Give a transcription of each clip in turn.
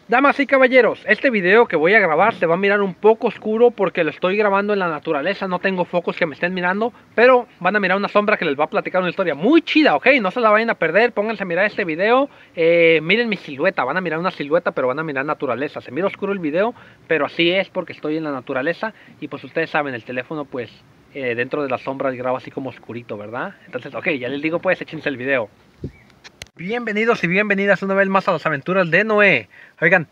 Damas y caballeros, este video que voy a grabar se va a mirar un poco oscuro porque lo estoy grabando en la naturaleza, no tengo focos que me estén mirando, pero van a mirar una sombra que les va a platicar una historia muy chida, ¿ok? No se la vayan a perder, pónganse a mirar este video, miren mi silueta, van a mirar una silueta pero van a mirar naturaleza, se mira oscuro el video, pero así es porque estoy en la naturaleza y pues ustedes saben, el teléfono pues dentro de las sombras graba así como oscurito, ¿verdad? Entonces, ok, ya les digo pues, échense el video. Bienvenidos y bienvenidas una vez más a las aventuras de Noé. Oigan,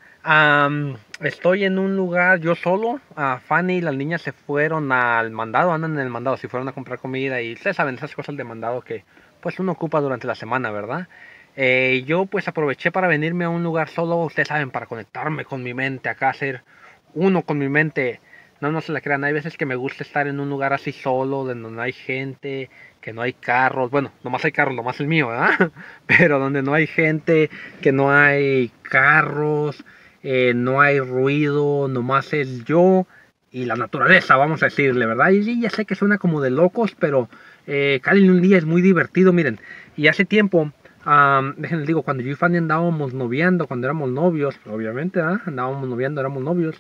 estoy en un lugar yo solo. Fanny y las niñas se fueron al mandado, andan en el mandado, si fueron a comprar comida y ustedes saben esas cosas de mandado que pues uno ocupa durante la semana, ¿verdad? Yo pues aproveché para venirme a un lugar solo, ustedes saben, para conectarme con mi mente, acá hacer uno con mi mente. No se la crean, hay veces que me gusta estar en un lugar así solo, donde no hay gente, que no hay carros, bueno, nomás hay carros, nomás el mío, ¿verdad? Pero donde no hay gente, que no hay carros, no hay ruido, nomás es yo y la naturaleza, vamos a decirle, ¿verdad? Y ya sé que suena como de locos, pero cada un día es muy divertido, miren. Y hace tiempo, déjenles digo, cuando yo y Fanny andábamos noviando, cuando éramos novios, obviamente, ¿verdad? Andábamos noviando, éramos novios.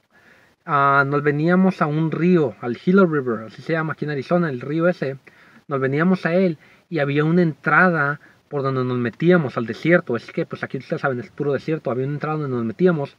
Nos veníamos a un río, al Gila River, así se llama aquí en Arizona, el río ese. Nos veníamos a él y había una entrada por donde nos metíamos al desierto. Es que pues aquí ustedes saben, es puro desierto. Había una entrada donde nos metíamos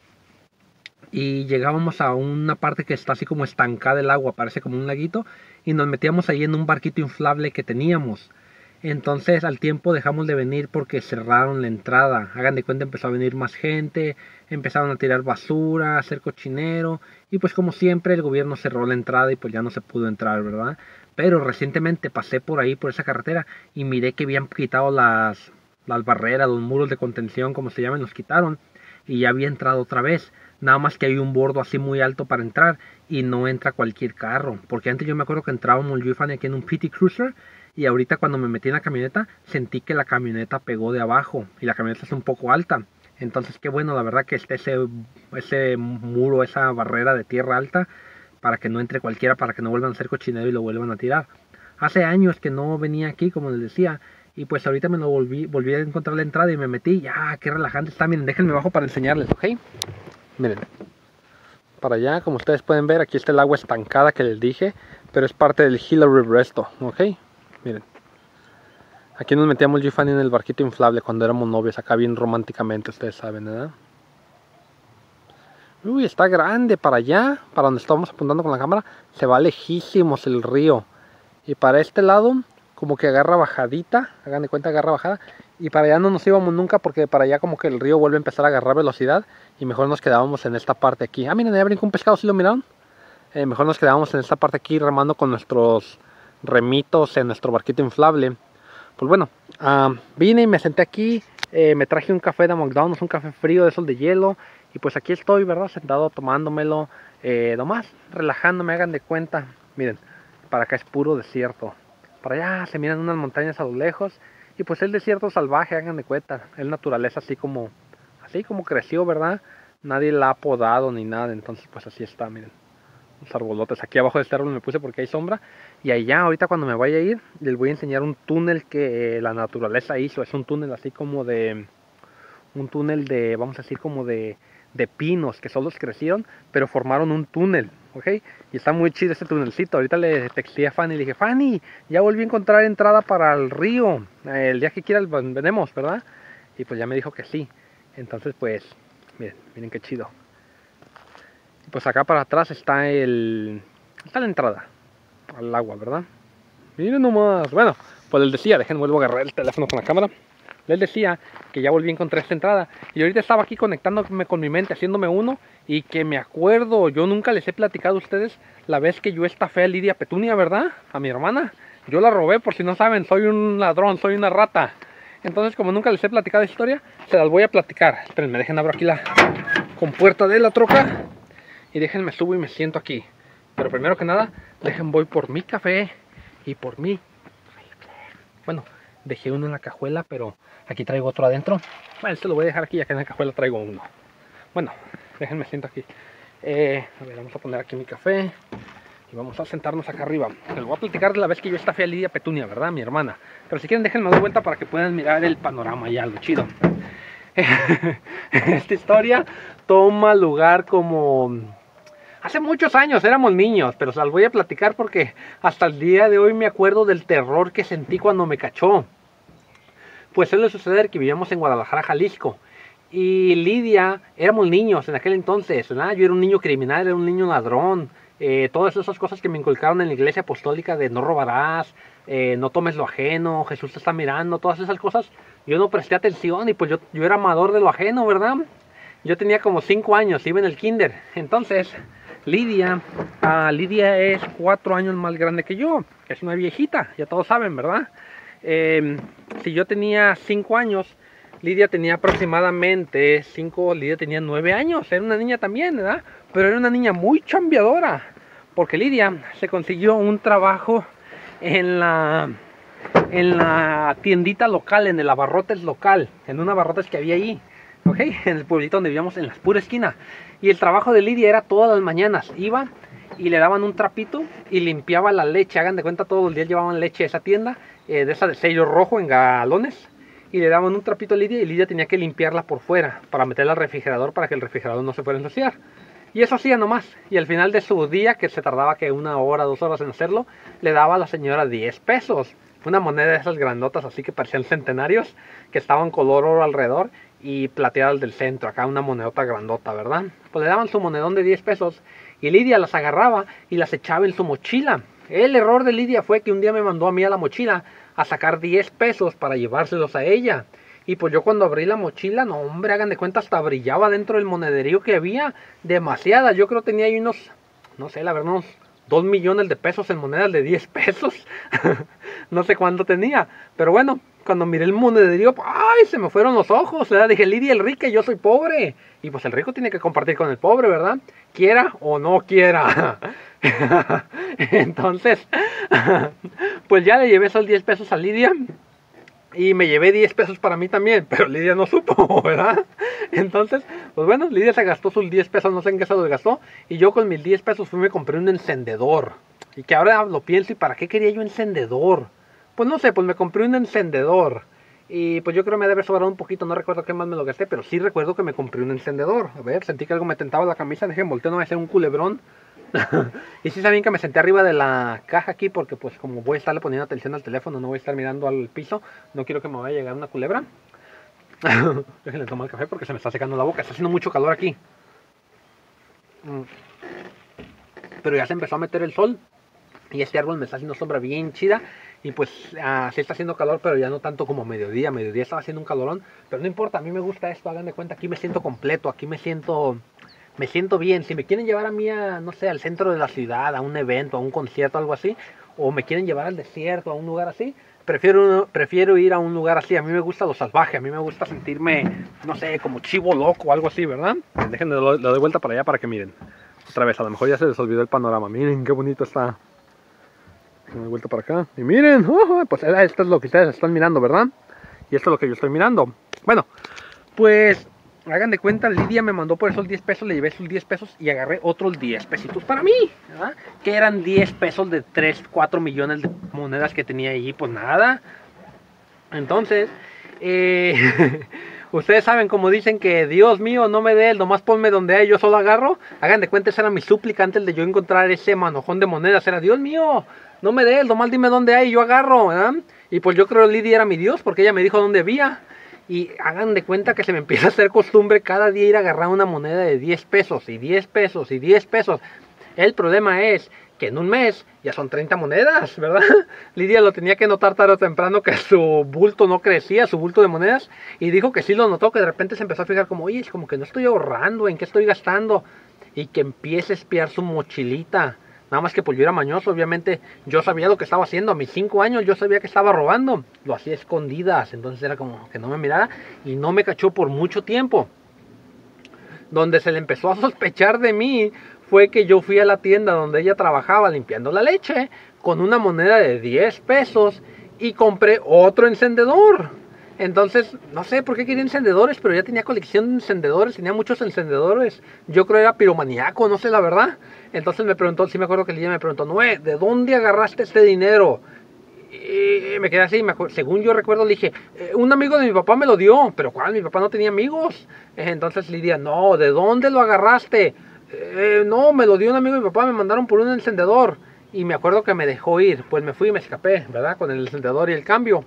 y llegábamos a una parte que está así como estancada el agua, parece como un laguito, y nos metíamos ahí en un barquito inflable que teníamos. Entonces al tiempo dejamos de venir porque cerraron la entrada. Hagan de cuenta, empezó a venir más gente, empezaron a tirar basura, a hacer cochinero, y pues como siempre el gobierno cerró la entrada y pues ya no se pudo entrar, ¿verdad? Pero recientemente pasé por ahí, por esa carretera, y miré que habían quitado las barreras, los muros de contención, como se llaman, los quitaron, y ya había entrado otra vez. Nada más que hay un bordo así muy alto para entrar y no entra cualquier carro. Porque antes yo me acuerdo que entrábamos yo y Fanny aquí en un PT Cruiser, y ahorita cuando me metí en la camioneta sentí que la camioneta pegó de abajo y la camioneta es un poco alta. Entonces qué bueno, la verdad que esté ese muro, esa barrera de tierra alta para que no entre cualquiera, para que no vuelvan a hacer cochinero y lo vuelvan a tirar. Hace años que no venía aquí, como les decía, y pues ahorita me lo volví a encontrar la entrada y me metí. Ya, qué relajante está. Miren, déjenme abajo para enseñarles, ¿ok? Miren, para allá, como ustedes pueden ver, aquí está el agua estancada que les dije, pero es parte del Gila River esto, ¿ok? Miren, aquí nos metíamos yo y Fanny en el barquito inflable cuando éramos novios, acá bien románticamente, ustedes saben, ¿verdad? Uy, está grande para allá, para donde estamos apuntando con la cámara, se va lejísimos el río. Y para este lado, como que agarra bajadita, hagan de cuenta, agarra bajada. Y para allá no nos íbamos nunca porque para allá como que el río vuelve a empezar a agarrar velocidad. Y mejor nos quedábamos en esta parte aquí. Miren, allá brincó un pescado, ¿sí lo miraron? Mejor nos quedábamos en esta parte aquí remando con nuestros remitos en nuestro barquito inflable. Pues bueno, vine y me senté aquí, me traje un café de McDonald's, un café frío de esos de hielo. Y pues aquí estoy, ¿verdad? Sentado tomándomelo, nomás relajándome, hagan de cuenta. Miren, para acá es puro desierto. Para allá se miran unas montañas a lo lejos. Y pues el desierto salvaje, hagan de cuenta. Es naturaleza así como creció, ¿verdad? Nadie la ha podado ni nada, entonces pues así está, miren. Los arbolotes. Aquí abajo de este árbol me puse porque hay sombra. Y allá ahorita cuando me vaya a ir, les voy a enseñar un túnel que la naturaleza hizo. Es un túnel así como de... Un túnel de, vamos a decir, como de pinos que solos crecieron, pero formaron un túnel, ¿ok? Y está muy chido este tunelcito. Ahorita le texté a Fanny y le dije, Fanny, ya volví a encontrar entrada para el río. El día que quieras venemos, ¿verdad? Y pues ya me dijo que sí. Entonces pues, miren qué chido. Y pues acá para atrás está la entrada al agua, ¿verdad? Miren nomás. Bueno, pues les decía, vuelvo a agarrar el teléfono con la cámara. Les decía que ya volví a encontrar esta entrada. Y ahorita estaba aquí conectándome con mi mente, haciéndome uno. Y que me acuerdo, yo nunca les he platicado a ustedes la vez que yo estafé a Lidia Petunia, ¿verdad? A mi hermana. Yo la robé, por si no saben, soy un ladrón, soy una rata. Entonces, como nunca les he platicado la historia, se las voy a platicar. Espérenme, déjenme abrir aquí la compuerta de la troca. Y déjenme subo y me siento aquí. Pero primero que nada, voy por mi café y por mi... Bueno, dejé uno en la cajuela, pero aquí traigo otro adentro. Bueno, esto lo voy a dejar aquí, ya que en la cajuela traigo uno. Bueno, déjenme siento aquí. A ver, vamos a poner aquí mi café. Y vamos a sentarnos acá arriba. Les voy a platicar de la vez que yo estafé a Lidia Petunia, ¿verdad? Mi hermana. Pero si quieren déjenme dar vuelta para que puedan mirar el panorama ya, lo chido. Esta historia toma lugar como hace muchos años, éramos niños, pero se las voy a platicar porque hasta el día de hoy me acuerdo del terror que sentí cuando me cachó. Pues suele suceder que vivíamos en Guadalajara, Jalisco. Y Lidia, éramos niños en aquel entonces, ¿verdad? Yo era un niño criminal, era un niño ladrón. Todas esas cosas que me inculcaron en la iglesia apostólica de no robarás, no tomes lo ajeno, Jesús te está mirando, todas esas cosas. Yo no presté atención y pues yo era amador de lo ajeno, ¿verdad? Yo tenía como 5 años, iba en el kinder. Entonces, Lidia es 4 años más grande que yo. Es una viejita, ya todos saben, ¿verdad? Si yo tenía 5 años, Lidia tenía aproximadamente 5, Lidia tenía 9 años. Era una niña también, ¿verdad? Pero era una niña muy chambeadora. Porque Lidia se consiguió un trabajo en la tiendita local, en el abarrotes local, en un abarrotes que había ahí, ¿ok? En el pueblito donde vivíamos, en la pura esquina. Y el trabajo de Lidia era todas las mañanas. Iba y le daban un trapito y limpiaba la leche. Hagan de cuenta, todos los días llevaban leche a esa tienda, de esa de sello rojo en galones. Y le daban un trapito a Lidia y Lidia tenía que limpiarla por fuera para meterla al refrigerador para que el refrigerador no se fuera a ensuciar. Y eso hacía nomás. Y al final de su día, que se tardaba que 1 hora, 2 horas en hacerlo, le daba a la señora 10 pesos. Una moneda de esas grandotas así que parecían centenarios, que estaban color oro alrededor y plateadas del centro. Acá una monedota grandota, ¿verdad? Pues le daban su monedón de 10 pesos y Lidia las agarraba y las echaba en su mochila. El error de Lidia fue que un día me mandó a mí a la mochila a sacar 10 pesos para llevárselos a ella. Y pues yo cuando abrí la mochila, no hombre, hagan de cuenta, hasta brillaba dentro del monederío que había. Demasiada, yo creo que tenía ahí unos, no sé, la verdad, unos 2 millones de pesos en monedas de 10 pesos. No sé cuánto tenía, pero bueno, cuando miré el monederío, ¡ay! Se me fueron los ojos, ¿verdad? Dije, Lidia el rica y yo soy pobre. Y pues el rico tiene que compartir con el pobre, ¿verdad? Quiera o no quiera. Entonces, pues ya le llevé esos 10 pesos a Lidia. Y me llevé 10 pesos para mí también, pero Lidia no supo, ¿verdad? Entonces, pues bueno, Lidia se gastó sus 10 pesos, no sé en qué se los gastó. Y yo con mis 10 pesos fui y me compré un encendedor. Y que ahora lo pienso, ¿y para qué quería yo encendedor? Pues no sé, pues me compré un encendedor. Y pues yo creo que me debe sobrar un poquito, no recuerdo qué más me lo gasté, pero sí recuerdo que me compré un encendedor. A ver, sentí que algo me tentaba la camisa, dije, volteo, no va a ser un culebrón. Y sí saben que me senté arriba de la caja aquí porque pues como voy a estarle poniendo atención al teléfono, no voy a estar mirando al piso, no quiero que me vaya a llegar una culebra. Déjenle tomar el café porque se me está secando la boca, está haciendo mucho calor aquí. Pero ya se empezó a meter el sol y este árbol me está haciendo sombra bien chida. Y pues sí está haciendo calor, pero ya no tanto como mediodía. Mediodía estaba haciendo un calorón, pero no importa, a mí me gusta esto, hagan de cuenta, aquí me siento completo, aquí me siento bien. Si me quieren llevar a mí a, no sé, al centro de la ciudad, a un evento, a un concierto, algo así, o me quieren llevar al desierto, a un lugar así, prefiero ir a un lugar así. A mí me gusta lo salvaje, a mí me gusta sentirme, no sé, como chivo loco o algo así, ¿verdad? Déjenme, le doy vuelta para allá para que miren. Otra vez, a lo mejor ya se les olvidó el panorama. Miren qué bonito está. Déjenme vuelta para acá. Y miren, pues esto es lo que ustedes están mirando, ¿verdad? Y esto es lo que yo estoy mirando. Bueno, pues hagan de cuenta, Lidia me mandó por esos 10 pesos, le llevé esos 10 pesos y agarré otros 10 pesitos para mí, ¿verdad? Que eran 10 pesos de 3, 4 millones de monedas que tenía allí, pues nada. Entonces, ustedes saben como dicen que Dios mío, no me dé él, nomás ponme donde hay, yo solo agarro. Hagan de cuenta, esa era mi súplica antes de yo encontrar ese manojón de monedas, era Dios mío, no me dé él, nomás dime dónde hay, yo agarro, ¿verdad? Y pues yo creo que Lidia era mi Dios porque ella me dijo dónde había. Y hagan de cuenta que se me empieza a hacer costumbre cada día ir a agarrar una moneda de 10 pesos y 10 pesos y 10 pesos. El problema es que en un mes ya son 30 monedas, ¿verdad? Lidia lo tenía que notar tarde o temprano que su bulto no crecía, su bulto de monedas. Y dijo que sí lo notó, que de repente se empezó a fijar como, oye, es como que no estoy ahorrando, ¿en qué estoy gastando? Y que empiece a espiar su mochilita. Nada más que pues yo era mañoso, obviamente yo sabía lo que estaba haciendo. A mis 5 años yo sabía que estaba robando. Lo hacía a escondidas, entonces era como que no me mirara. Y no me cachó por mucho tiempo. Donde se le empezó a sospechar de mí fue que yo fui a la tienda donde ella trabajaba limpiando la leche con una moneda de 10 pesos y compré otro encendedor. Entonces, no sé por qué quería encendedores, pero ya tenía colección de encendedores, tenía muchos encendedores. Yo creo que era piromaníaco, no sé la verdad. Entonces me preguntó, sí me acuerdo que ella me preguntó, Noé, ¿de dónde agarraste este dinero? Y me quedé así, según yo recuerdo, le dije, un amigo de mi papá me lo dio, pero ¿cuál? Mi papá no tenía amigos. Entonces Lidia, no, ¿de dónde lo agarraste? No, me lo dio un amigo de mi papá, me mandaron por un encendedor. Y me acuerdo que me dejó ir, pues me fui y me escapé, ¿verdad? Con el encendedor y el cambio.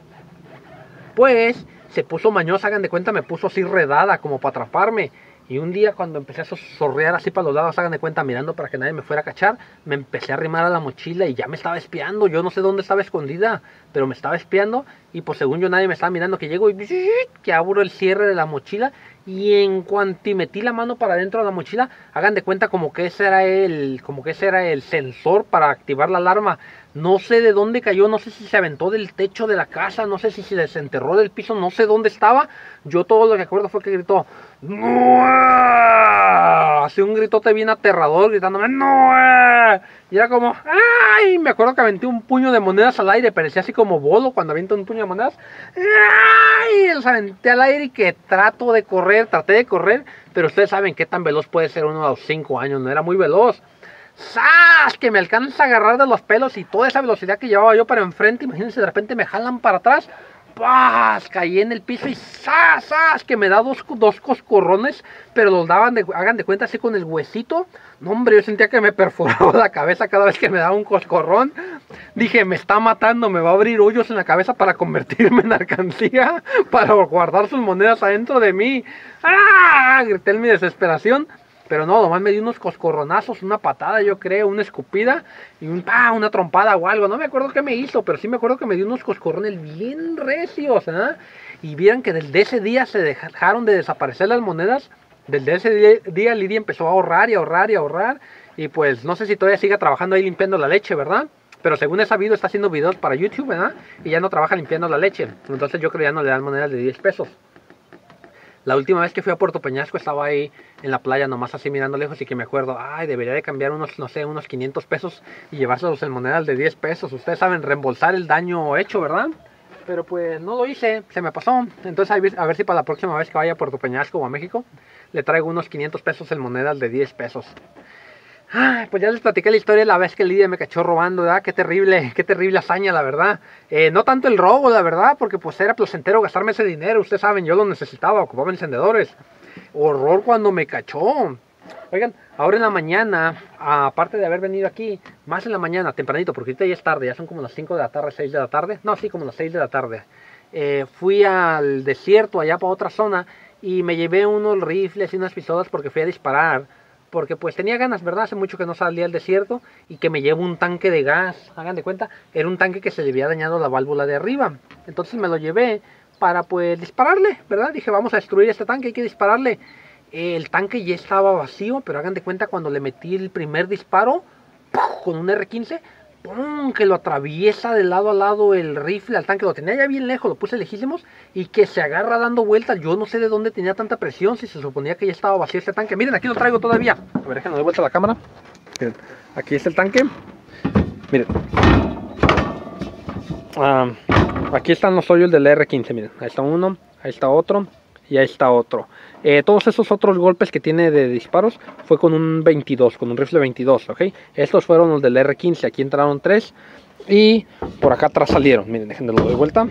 Pues se puso mañosa, hagan de cuenta, me puso así redada como para atraparme. Y un día cuando empecé a sorrear así para los lados, hagan de cuenta, mirando para que nadie me fuera a cachar, me empecé a arrimar a la mochila y ya me estaba espiando. Yo no sé dónde estaba escondida, pero me estaba espiando. Y pues según yo nadie me estaba mirando, que llego y que abro el cierre de la mochila. Y en cuanto metí la mano para dentro de la mochila, hagan de cuenta como que ese era el sensor para activar la alarma. No sé de dónde cayó, no sé si se aventó del techo de la casa, no sé si se desenterró del piso, no sé dónde estaba. Yo todo lo que acuerdo fue que gritó, ¡no! Así un gritote bien aterrador, gritándome, ¡no! Y era como, ¡ay! Me acuerdo que aventé un puño de monedas al aire, parecía así como bolo cuando avienta un puño de monedas. ¡Ay! Los aventé al aire y que traté de correr, pero ustedes saben qué tan veloz puede ser uno a los 5 años, no era muy veloz. ¡Sas! Que me alcanza a agarrar de los pelos y toda esa velocidad que llevaba yo para enfrente, imagínense, de repente me jalan para atrás. ¡Paz! Caí en el piso y ¡zas! ¡Zas! Que me da dos coscorrones, pero los daban, hagan de cuenta, así con el huesito. No, hombre, yo sentía que me perforaba la cabeza cada vez que me daba un coscorrón. Dije, me está matando, me va a abrir hoyos en la cabeza para convertirme en alcancía, para guardar sus monedas adentro de mí. ¡Ah! Grité en mi desesperación. Pero no, nomás me dio unos coscorronazos, una patada, yo creo, una escupida y una trompada o algo. No me acuerdo qué me hizo, pero sí me acuerdo que me dio unos coscorrones bien recios, ¿eh? Y vieran que desde ese día se dejaron de desaparecer las monedas. Desde ese día Lidia empezó a ahorrar y ahorrar y ahorrar. Y pues no sé si todavía siga trabajando ahí limpiando la leche, ¿verdad? Pero según he sabido está haciendo videos para YouTube, ¿verdad? Y ya no trabaja limpiando la leche. Entonces yo creo que ya no le dan monedas de 10 pesos. La última vez que fui a Puerto Peñasco estaba ahí en la playa nomás así mirando lejos y que me acuerdo, ay, debería de cambiar unos, no sé, unos 500 pesos y llevárselos en monedas de 10 pesos. Ustedes saben, reembolsar el daño hecho, ¿verdad? Pero pues no lo hice, se me pasó. Entonces a ver si para la próxima vez que vaya a Puerto Peñasco o a México, le traigo unos 500 pesos en monedas de 10 pesos. Ay, pues ya les platiqué la historia la vez que Lidia me cachó robando, ¿verdad? Qué terrible hazaña, la verdad. No tanto el robo, la verdad, porque pues era placentero gastarme ese dinero. Ustedes saben, yo lo necesitaba, ocupaba encendedores. Horror cuando me cachó. Oigan, ahora en la mañana, aparte de haber venido aquí, más en la mañana, tempranito, porque ahorita ya es tarde, ya son como las 5 de la tarde, 6 de la tarde. No, sí, como las 6 de la tarde. Fui al desierto, allá para otra zona, y me llevé unos rifles y unas pistolas porque fui a disparar. Porque pues tenía ganas, ¿verdad? Hace mucho que no salía al desierto y que me llevo un tanque de gas. Hagan de cuenta, era un tanque que se le había dañado la válvula de arriba. Entonces me lo llevé para pues dispararle, ¿verdad? Dije, vamos a destruir este tanque, hay que dispararle. El tanque ya estaba vacío, pero hagan de cuenta cuando le metí el primer disparo, ¡puf! Con un R15, ¡pum! Que lo atraviesa de lado a lado el rifle al tanque. Lo tenía ya bien lejos, lo puse lejísimos y que se agarra dando vueltas. Yo no sé de dónde tenía tanta presión, si se suponía que ya estaba vacío este tanque. Miren, aquí lo traigo todavía. A ver, déjenme dar vuelta a la cámara. Miren, aquí está el tanque. Miren. Aquí están los hoyos del R15, miren. Ahí está uno, ahí está otro y ahí está otro. Todos esos otros golpes que tiene de disparos fue con un 22, con un rifle 22, ¿ok? Estos fueron los del R15, aquí entraron 3 y por acá atrás salieron. Miren, déjenme lo doy vuelta.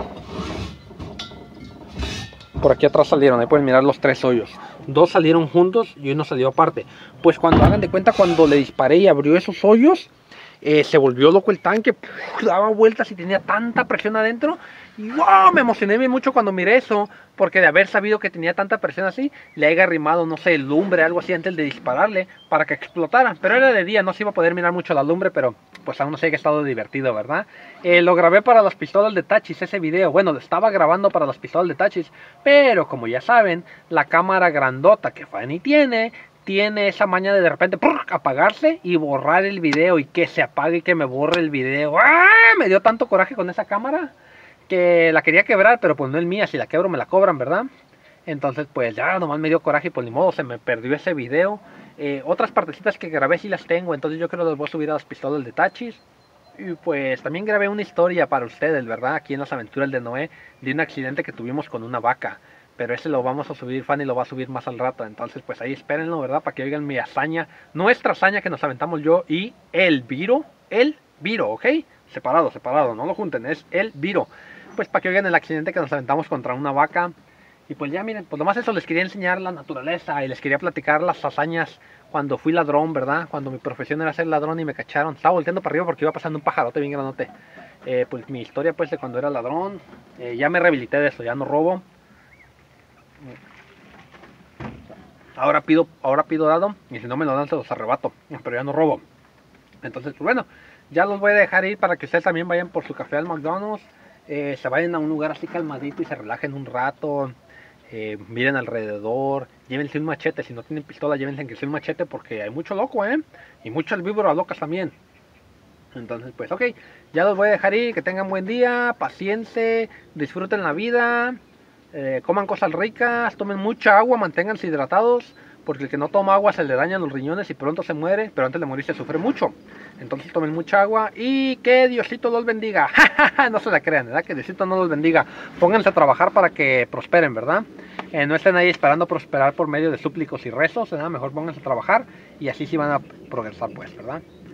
Por aquí atrás salieron, ahí pueden mirar los 3 hoyos. 2 salieron juntos y uno salió aparte. Pues cuando hagan de cuenta, cuando le disparé y abrió esos hoyos, se volvió loco el tanque, daba vueltas y tenía tanta presión adentro. Y wow, me emocioné mucho cuando miré eso, porque de haber sabido que tenía tanta presión así, le haya arrimado, no sé, lumbre, algo así antes de dispararle para que explotara. Pero era de día, no se iba a poder mirar mucho la lumbre, pero pues aún así que ha estado divertido, ¿verdad? Lo grabé para las pistolas de Tachis, ese video. Bueno, lo estaba grabando para las pistolas de Tachis, pero como ya saben, la cámara grandota que Fanny tiene esa maña de repente apagarse y borrar el video, y que se apague y que me borre el video. ¡Ah! Me dio tanto coraje con esa cámara que la quería quebrar, pero pues no es mía, si la quebro me la cobran, ¿verdad? Entonces pues ya nomás me dio coraje y pues ni modo, se me perdió ese video. Otras partecitas que grabé sí las tengo, entonces yo creo que las voy a subir a las pistolas de Tachis. Y pues también grabé una historia para ustedes, ¿verdad? Aquí en las aventuras de Noé, de un accidente que tuvimos con una vaca. Pero ese lo vamos a subir, Fanny lo va a subir más al rato. Entonces pues ahí espérenlo, ¿verdad? Para que oigan mi hazaña, nuestra hazaña que nos aventamos yo y el Viro, ¿ok? separado, separado, no lo junten, es el viro. Pues para que oigan el accidente que nos aventamos contra una vaca. Y pues ya miren, pues nomás eso, les quería enseñar la naturaleza y les quería platicar las hazañas cuando fui ladrón, ¿verdad? Cuando mi profesión era ser ladrón y me cacharon. Estaba volteando para arriba porque iba pasando un pajarote bien granote. Pues mi historia pues de cuando era ladrón. Ya me rehabilité de eso, ya no robo. Ahora pido dado y si no me lo dan se los arrebato, pero ya no robo. Entonces pues bueno, ya los voy a dejar ir para que ustedes también vayan por su café al McDonald's. Se vayan a un lugar así calmadito y se relajen un rato. Miren alrededor, llévense un machete, si no tienen pistola llévense que sea un machete porque hay mucho loco, y muchas víboras locas también. Entonces pues ok, ya los voy a dejar ir, que tengan buen día, paciencia, disfruten la vida, coman cosas ricas, tomen mucha agua, manténganse hidratados, porque el que no toma agua se le dañan los riñones y pronto se muere, pero antes de morir se sufre mucho. Entonces tomen mucha agua y que Diosito los bendiga. No se la crean, ¿verdad? Que Diosito no los bendiga. Pónganse a trabajar para que prosperen, ¿verdad? No estén ahí esperando prosperar por medio de súplicos y rezos, ¿verdad? Mejor pónganse a trabajar y así sí van a progresar, pues, ¿verdad?